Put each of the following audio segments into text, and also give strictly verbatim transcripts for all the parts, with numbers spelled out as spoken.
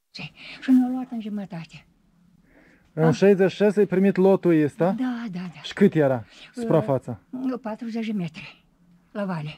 Și ne-a luat în jumătate. În șaizeci și șase ai primit lotul ăsta? Da, da, da. Și cât era suprafața? patruzeci de metri la vale.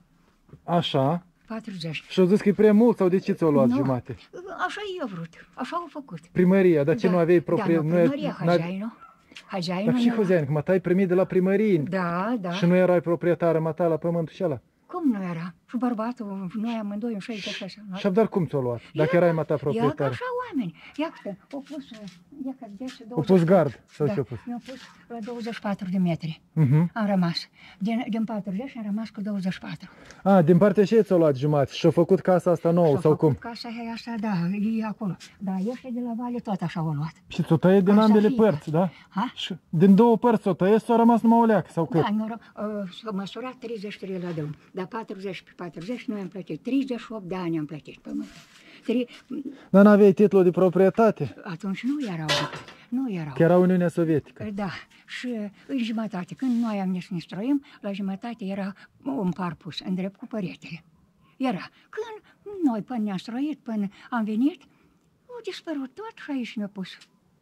Așa. patruzeci. Și au zis că e prea mult sau de ce ți-au luat Nu. jumate? Așa i-a vrut, așa au făcut. Primăria, dar ce Da. nu aveai proprietate? Da, nu, primăria, hăzeainul. Hăzeainul. Dar și hăzeain, că mă tai primit de la primărie. Da, da. Și nu erai proprietară mă la pământul și ăla. Cum nu era? Și bărbatul, noi amândoi în șaizeci și șase. Și dar cum ți-o luat? Dacă erai mă ta Ia că proprietară. așa oameni. Ia că o pus, ia că de ce O pus gard sau da, ce-o pus? mi-a pus la douăzeci și patru de metri. Mhm. Am rămas. Din, din patruzeci am rămas cu douăzeci și patru. A, din partea și ți-o luat jumate și-a făcut casa asta nouă S-a sau făcut cum? Casa e asta, da, e acolo. Da, ăștia de la vale tot așa au luat. Și ți-o tăie din Așa ambele fie. părți, da? Ha? Și din două părți o tăie sau a rămas numai o leacă sau cât? Da, nu, uh, s-a măsurat treizeci și trei la drum. Dar patruzeci pe patruzeci noi am plătit. treizeci și opt de ani am plătit pământul. Tri... Dar n-aveai titlul de proprietate? Atunci nu erau. Nu erau. Că era Uniunea Sovietică. Da, și în jumătate, când noi am ne stroim, la jumătate era un parpus, în drept cu păretele. Era. Când noi până ne-am stroit, până am venit, au dispărut tot și aici ne-a pus.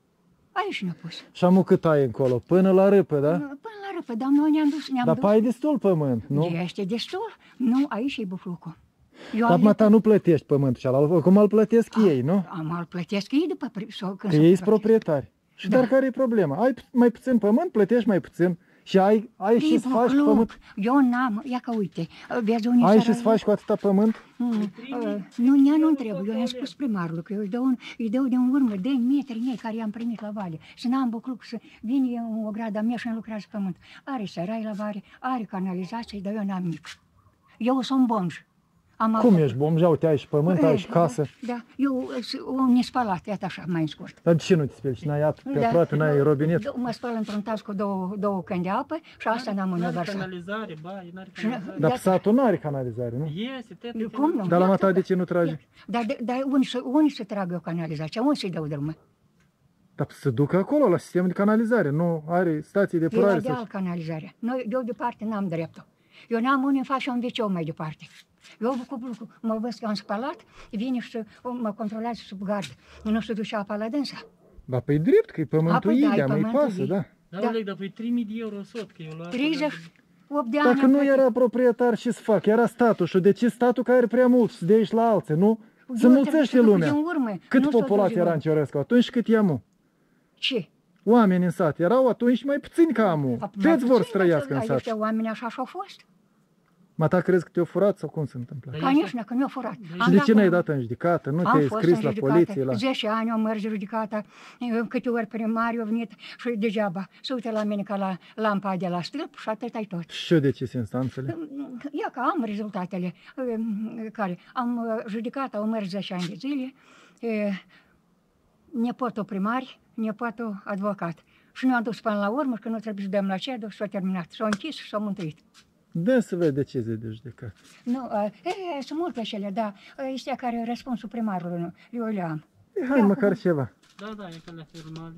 Aici ne-a pus. Și amu cât ai încolo? Până la râpă, da? Până la râpă, dar noi ne-am dus, ne-am Dar dus. pe ai destul pământ, nu? Este destul? Nu, aici e buflucul. Eu Dar am mă ta nu plătești pământul ăla, cum îl plătesc ei, nu? Am al plătesc ei după pri- sau când Că se ei sunt plătesc. proprietari. Și Da. dar care e problema? Ai mai puțin pământ, plătești mai puțin și ai, ai și să faci Bufluc. pământ. Eu n-am, ia că uite, vezi unii Ai și sărăi- să faci cu atâta pământ? Mm, uh, nu, ea nu trebuie, eu i-am spus primarului că eu îi dau, un, îi dau din urmă de metri mei care i-am primit la vale. Să n-am bucluc, să vine o gradă mea și îmi lucrează pământ. Are sărai la vale, are canalizație, dar eu n-am nici. Eu sunt bonj. Am Cum avut- ești bomja? Uite, ai și pământ, ai și casă. Da, da. Eu o nespălat, iată așa, mai în scurt. Dar de ce nu te speli? Și n-ai apă pe Da. aproape, n-ai robinet? Do- Mă spăl într-un tas cu două, două căni de apă și asta n-am în N-are vărsat. canalizare, baie, n-are Și- canalizare. Dar satul nu are canalizare, nu? Este, tete, Cum nu? Dar la Iată mata că- de ce nu trage? Dar, de- dar unii, să- unii să tragă o canalizație, unii să-i dau drumă. Dar să ducă acolo la sistemul de canalizare, nu are stații de E la purare. deal Sau... canalizarea. Noi, eu departe n-am dreptul. Eu n-am unii în față și un viceu mai departe. Eu cu cu- mă văd că am spălat, vine și mă controlează sub gard. Nu se duce apa la dânsa. Dar pe drept, că e pământul Apoi, da, e Idea, mai pământul pasă, ei. da. Da, Da. Oleg, dar păi trei mii de euro sot, că eu luat. treizeci și opt de ani Dacă am nu plătit. era proprietar, ce să fac? Era statul. Și de ce statul care are prea mult și de aici la alții, nu? Se Eu trebuie mulțește să duc lumea. din urmă, Cât nu să populație duc era din în Ciorescu atunci, cât e amu? Ce? Oameni în sat erau atunci mai puțini ca amu. Mai Toți vor să puțin, trăiască în dar sat. ăștia oameni așa și-au fost. Ma ta crezi că te-au furat sau cum se întâmplă? Dar Ca nici că mi-au furat. Și Am de ce n-ai la- dat în judecată? Nu Am te-ai fost scris în la judecată. poliție? La... zece ani am mers judecata, câte ori primariu a venit și degeaba. Se uită la mine ca la lampa de la stâlp și atât ai tot. Și eu decis instanțele? Ia că am rezultatele eh, care am eh, judecat, au mers zece ani de zile, eh, nepotul primar, nepotul avocat. Și nu am dus până la urmă, că nu trebuie să dăm la cedul și s-a terminat. S-a închis și s-a mântuit. Dă să vezi decizie de judecată. Nu, eh, eh, sunt multe cele, da. Este care răspunsul primarului, nu. Eu le am. E, hai Ia, măcar cum- ceva. Da, da, e ca la firmale.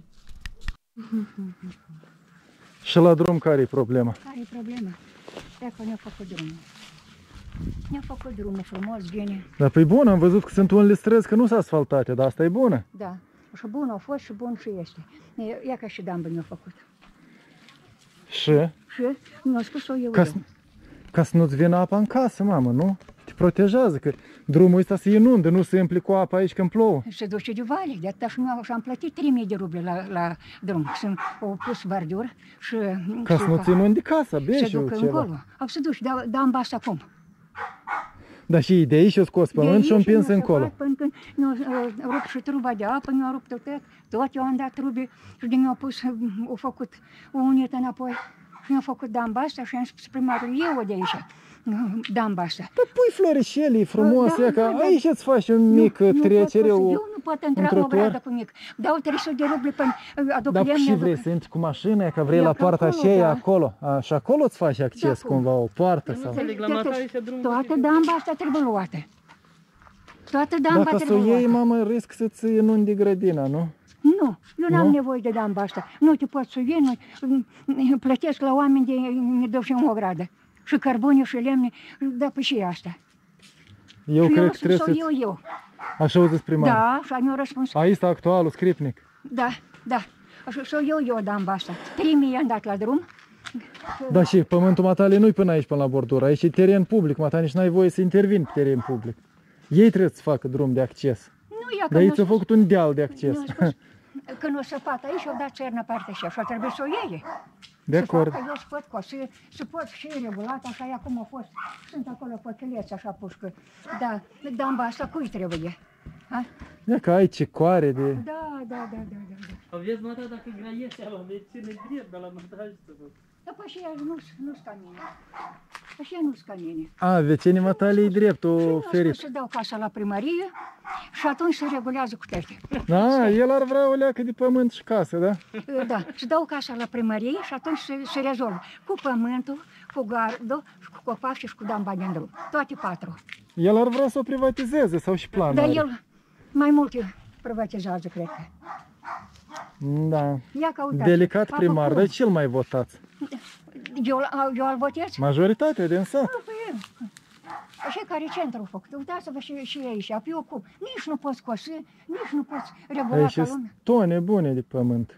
Și la drum care e problema? Care e problema? Dacă ne-a făcut drumul. Ne-a făcut drumul frumos, bine. Dar păi bun, am văzut că sunt unele străzi că nu sunt asfaltate, dar asta e bună. Da. Și bun a fost și bun și este. E- Ia ca și dambă ne-a făcut. Și Și mi-a spus-o eu. ca, eu. să- ca să nu-ți vină apa în casă, mamă, nu? Te protejează, că drumul ăsta se inundă, nu se împli cu apa aici când plouă. Se duce de vale, de atâta și mi-au- și-am plătit trei mii de ruble la, la drum. Sunt au pus barduri și... Ca și să nu ți inundi casa, bine se și ducă ceva. încolo. Au să duci, da, damba asta acum. Dar și de aici o scos pământ și o împins nu încolo. se fac Până când nu rup și truba de apă, nu a rupt tot, tot eu am dat trubi și din mi-au pus, au făcut o unetă înapoi și mi-au făcut damba asta și am spus primarul, eu de aici, damba asta. Dar pui florișelii frumos, Da, e că da, da. aici îți faci un mic Nu- nu trecere, pot, o, eu nu pot intra un o trotuar. gradă cu mic. Dau trei sute de ruble până aduc Dar lemne, și aduc- vrei să intri cu mașina, e că vrei Ia la că poarta acolo, aceea da. acolo. A, și acolo îți faci acces Da, cum? cumva, o poartă Eu nu sau... înțeleg, la Toate- mata este drumul. Toată damba asta trebuie luată. Toată damba Dacă să o trebuie iei, luată. mamă, risc să-ți inundi grădina, nu? Nu, eu n-am Nu? nevoie de damba asta. Nu te poți să iei, nu, plătesc la oameni de ne dau și o gradă. Și cărbune și lemne, da pe și asta. Eu și cred eu că trebuie să să... eu, eu. Așa au zis primarul. Da, și mi-a răspuns. Aici este actualul scripnic. Da, da. Și, și eu, eu dam asta. Primii i-am dat la drum. Da, și pământul matale nu-i până aici, până la bordură. Aici e teren public, matale, nici n-ai voie să intervin pe teren public. Ei trebuie să facă drum de acces. Nu, ia că Dar ei nu ți-au spus- făcut un deal de acces. nu a spus, când o să facă aici, o dat țărnă partea și așa, trebuie să o iei. De Să acord. facă, eu să pot cu, să, să pot și regulat, așa e acum a fost. Sunt acolo pochileți, așa pușcă. Da, damba asta cui trebuie? Ha? Ia că ai ce coare de... Da, da, da, da, da. da. Aveți mă, dacă graiese ala, ne ține drept de la montaj să văd. Da, păi și ea nu, nu-s ca mine. Păi și ea nu-s ca mine. A, vecinii matale e drept, Și eu o am ferit. spus să dau casa la primărie și atunci se regulează cu toate. Da, el ar vrea o leacă de pământ și casă, da? Da, să dau casa la primărie și atunci se, se rezolvă. Cu pământul, cu gardul, și cu copaci și cu damba din drum. Toate patru. El ar vrea să o privatizeze sau și plan Dar are. el mai multe privatizează, cred că. Da. Ia căutați. Delicat A primar, făcut. dar cel mai votat? Eu, eu îl votez? Majoritatea din sat. Nu, păi, așa care centru a făcut. Uitați-vă și, și aici, pe eu cum. Nici nu poți cosi, nici nu poți regula Aici ca sunt lumea. tone bune de pământ.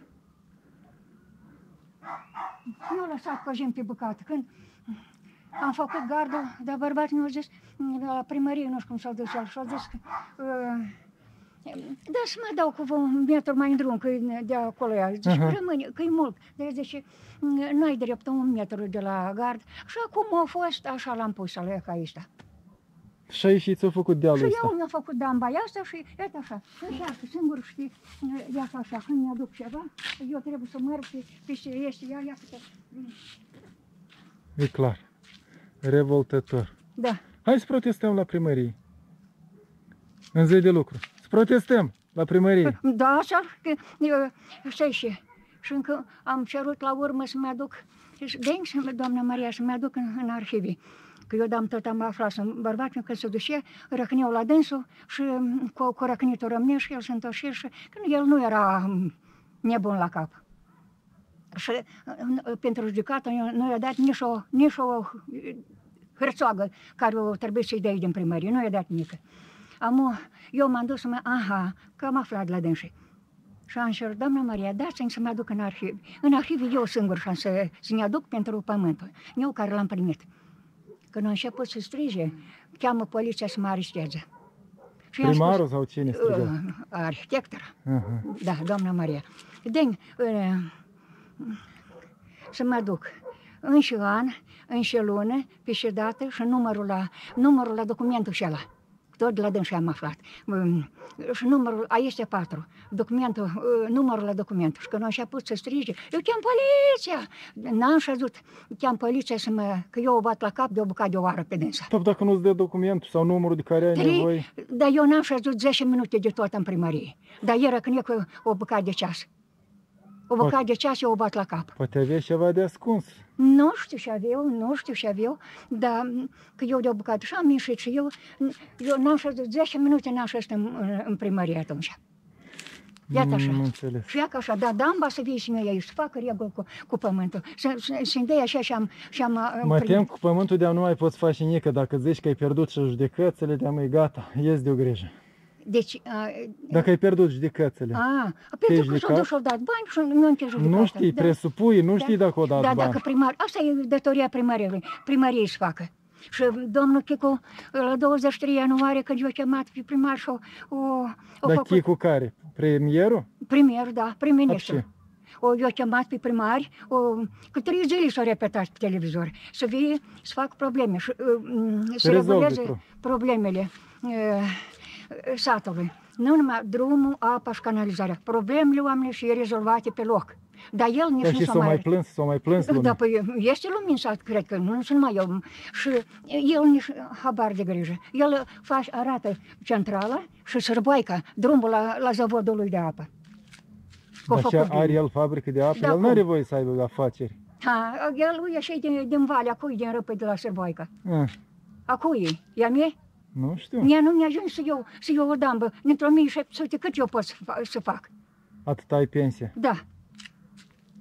Nu lăsat cojim pe bucată. Când am făcut gardul, dar bărbatul mi-a zis, la primărie, nu știu cum s-au dus el, și-au zis că uh, da, să mă dau cu un metru mai în drum, că e de acolo ea. Zice, Aha. rămâne, că e mult. Deci, zice, n-ai drept un metru de la gard. Și acum a fost, așa l-am pus la ea ca aici. Și aici ți-au făcut dealul Și ăsta. eu mi-am făcut damba asta și iată așa, încearcă singur, știi, iată așa, când mi-aduc ceva, eu trebuie să merg pe, pe ce este ea, iată că... E clar. Revoltător. Da. Hai să protestăm la primărie. În zi de lucru. Să protestăm la primărie. Da, așa, că, eu, știi și, și încă am cerut la urmă să-mi aduc, de doamna Maria, să-mi aduc în, în arhivii. Că eu dam tot am aflat, bărbatul când se duce, răcneau la dânsul și cu, cu răcnitul rămâne și el se întoarce și când el nu era nebun la cap. Și pentru judecată nu i-a dat nici o, nici o hârțoagă care o trebuie să-i dea din primărie, nu i-a dat nică. Am, eu m-am dus să mă, aha, că am aflat la dânsii. Și am zis, doamna Maria, dați-mi să mă aduc în arhiv. În arhiv eu singur și am să, să-mi aduc pentru pământul, eu care l-am primit. Când a început să strige, cheamă poliția să mă aresteze. Și i-am Primarul spus, sau cine striga? uh, arhitectora, Aha. da, doamna Maria. Den, uh, să mă duc în și an, în și lună, pe și dată și numărul la, numărul la documentul și ăla. Tot de la dânsii am aflat. Um, și numărul, aici este patru. Documentul, uh, numărul la document. Și când a început să strige, eu chem poliția! N-am șezut, chem poliția să mă, că eu o bat la cap de o bucată de o oară pe dânsa. Top, dacă nu-ți dă documentul sau numărul de care ai nevoie. Dar eu n-am șezut zece minute de tot în primărie. Dar era când e cu o bucată de ceas. O bucată de ceas eu o bat la cap. Poate aveți ceva de ascuns. Nu știu ce aveau, nu știu ce aveau, dar că eu de-o bucată și am ieșit și eu, eu n-am șezut zece minute, n-am șezut în, în, în primărie atunci. Iată așa. Nu înțeles. Și iacă așa, da, damba să vii și mie aici, să facă reguli cu, cu pământul. Să-mi dea așa și am... Și am Mă tem cu pământul de-a nu mai poți face nică. Dacă zici că ai pierdut și judecățele, de-a mai gata, ies de o grijă. Deci... A, Dacă ai pierdut judecățele, a, pentru că s-au judecat? dus și-au dat bani și nu închei judecată. nu știi, Da. presupui, nu știi Da. dacă o dat Da, bani. dacă primar, asta e datoria primariei, primariei să facă. Și domnul Chicu, la douăzeci și trei ianuarie, când eu chemat pe primar și o, o, o Dar făcut... Chicu care? Premierul? Premier, da, prim-ministru. Ce? O, eu chemat pe primari, o, cu trei zile s-au repetat pe televizor, să vie, să fac probleme, și, uh, să rezolve reguleze pro- problemele uh, satului. Nu numai drumul, apa și canalizarea. Problemele oamenilor și rezolvate pe loc. Dar el nici Dar nu și s-a s-o mai mai... plâns, s-o mai plâns Da, lumea. păi este lumină sat, cred că, nu sunt numai eu. Și el nici habar de grijă. El face, arată centrala și Sârboica, drumul la, la zavodul lui de apă. Că-o Așa făcut are bine. el fabrică de apă, Da, el cum? nu are voie să aibă afaceri. Ha, el lui ieși din, din vale, acui din râpă de la Sârboica. Ah, Acui, ea mie? nu știu, Mie nu mi-a ajuns să eu, să eu o dambă, dintr-o mie șapte sute, cât eu pot să, fa- să fac? atât ai pensie. Da.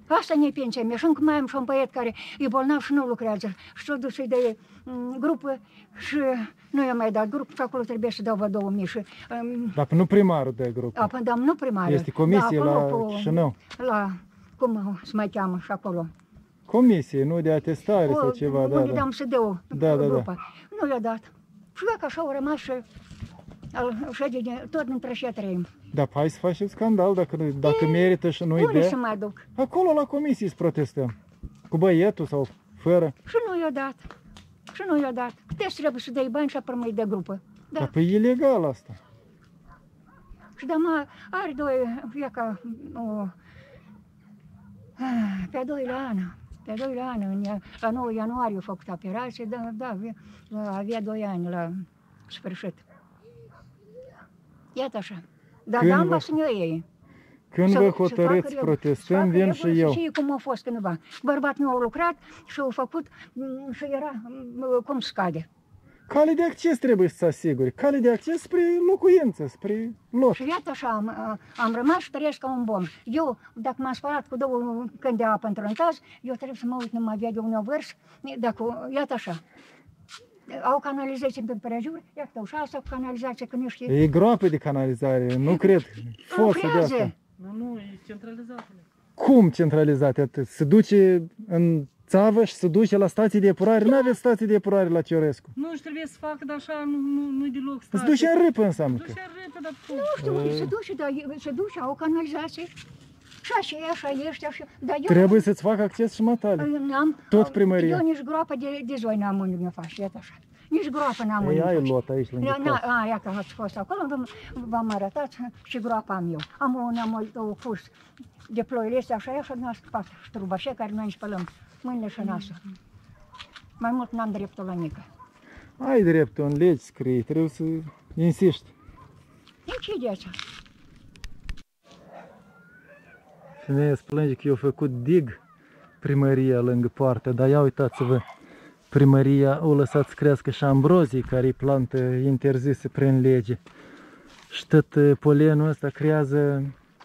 Asta ne pensia mea. Și încă mai am și un băiat care e bolnav și nu lucrează. Și s-a dus să-i dă grupă și nu i-a mai dat grup și acolo trebuie să dau vă două mii. Și, um, Dar nu primarul de grup. A, până, nu primarul. Este comisie da, la Chișinău. La, cum se mai cheamă și acolo? Comisie, nu de atestare O, sau ceva, da, unde da. dam să dea Da, da, grupa. Nu le-a dat. Și dacă așa au rămas și, și de, tot dintre așa trăim. Da, hai să facem scandal dacă, dacă merită și nu-i Unde să dea. mai duc? Acolo la comisie să protestăm. Cu băietul sau fără. Și nu i-a dat. Și nu i-a dat. Deci trebuie să dai bani și apoi mai de grupă. Da. Dar păi e ilegal asta. Și da, mă, are doi, e ca o, pe a doilea an, pe a doilea an, în, la nouă ianuarie a făcut operație, da, da, avea, avea doi ani la sfârșit. Iată așa. Dar Când da, vă- să ne iei. Când Să- vă să hotărâți facă protestăm, facă vin regulă, și eu. Să știe cum a fost cândva. Bărbatul meu a lucrat și a făcut m, și era m, cum scade. Cale de acces trebuie să se asigure. Cale de acces spre locuință, spre lot. Și iată așa, am, am rămas și trăiesc ca un bomb. Eu, dacă m-am spălat cu două când de apă într-un taz, eu trebuie să mă uit numai avea de unul vârs, dacă, iată așa. Au canalizație pe prejur, iată, și asta cu canalizație, când ești... E groapă de canalizare, nu cred. Fosă de asta. Lucrează. Nu, nu, e centralizat. Cum centralizate atât? Se duce în țavă și se duce la stații de epurare? Nu aveți stații de epurare la Ciorescu. Nu, și trebuie să facă, dar așa nu, nu, nu-i deloc Se stare. duce în râpă înseamnă că. Duce în râpă, dar cum? Nu știu unde se duce, dar e- se duce, au canalizație. Și așa e, așa ești, așa. Dar eu Trebuie să-ți facă acces și matale. n-am, Tot primăria. Eu nici groapă de, de zoi n-am unde mi-o faci, iată așa. Nici groapă n-am unde Ei, mi-o ai faci. lot aici lângă Na, casă. a, iată, ați fost acolo, v-am- v-am arătat și groapa am eu. Am un am două pus de ploile astea, așa, așa, n-a scăpat ștruba, așa care noi îi spălăm mâinile și nasul. Mai mult n-am dreptul la nică. Ai dreptul, în legi scrie, trebuie să insiști. Incideți. Femeia se plânge că i-a făcut dig primăria lângă poartă, dar ia uitați-vă, primăria o lăsat să crească și ambrozii, care e plantă interzisă prin lege. Și tot eh, polenul ăsta creează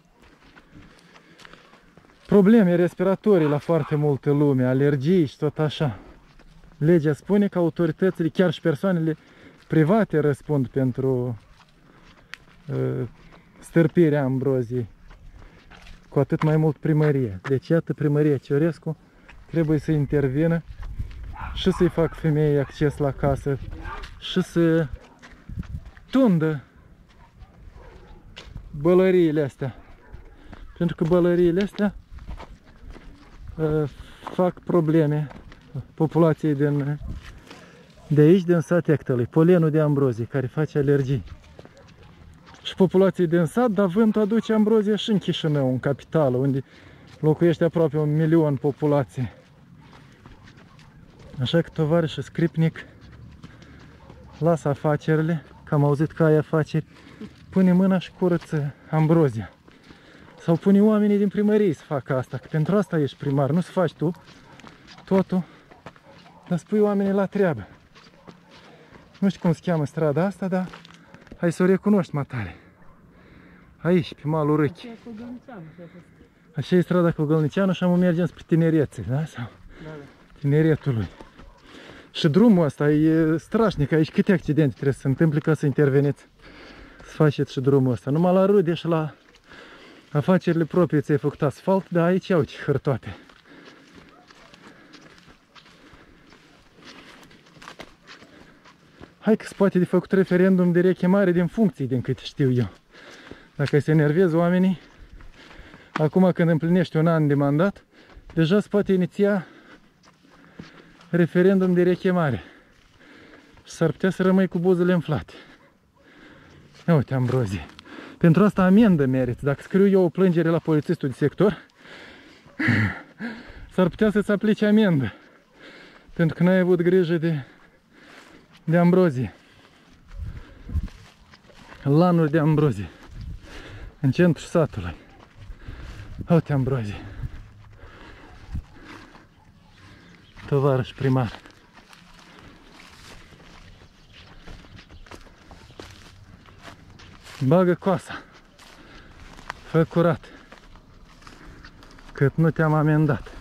probleme respiratorii la foarte multă lume, alergii și tot așa. Legea spune că autoritățile, chiar și persoanele private răspund pentru uh, stârpirea ambroziei. Cu atât mai mult primăria. Deci iată, primăria Ciorescu trebuie să intervină și să-i fac femeii acces la casă și să tundă bălăriile astea. Pentru că bălăriile astea uh, fac probleme populației din, de aici, din sat Ectălui, polenul de ambrozie, care face alergii. Și populației din sat, dar vântul aduce ambrozie și în Chișinău, în capitală, unde locuiește aproape un milion populație. Așa că tovarășul Scripnic lasă afacerile, că am auzit că ai afaceri, pune mâna și curăță ambrozia. Sau pune oamenii din primărie să facă asta, că pentru asta ești primar, nu să faci tu totul, dar spui oamenii la treabă. Nu știu cum se cheamă strada asta, dar hai să o recunoști, matale. Aici, pe malul Râchi. Cu Gălnițeanu, și a fost. Așa e strada cu Gălnițeanu și am mergem spre Tinerețe, da? Sau Da, da. Tineretului. Și drumul ăsta e strașnic, aici câte accidente trebuie să se întâmple ca să interveniți, să faceți și drumul ăsta. Numai la rude și la afacerile proprii ți-ai făcut asfalt, dar aici au ce hârtoate. Hai că se poate de făcut referendum de rechemare din funcții, din câte știu eu. Dacă se enervezi oamenii, acum când împlinești un an de mandat, deja se poate iniția referendum de rechemare. Și s-ar putea să rămâi cu buzele înflate. Ia uite, ambrozie. Pentru asta amendă meriți. Dacă scriu eu o plângere la polițistul de sector, s-ar putea să-ți aplice amendă. Pentru că n-ai avut grijă de, de ambrozie. Lanuri de ambrozie. În centrul satului. Ia uite, ambrozie. Tovarăș primar. Bagă coasa. Fă curat. cât nu te-am amendat.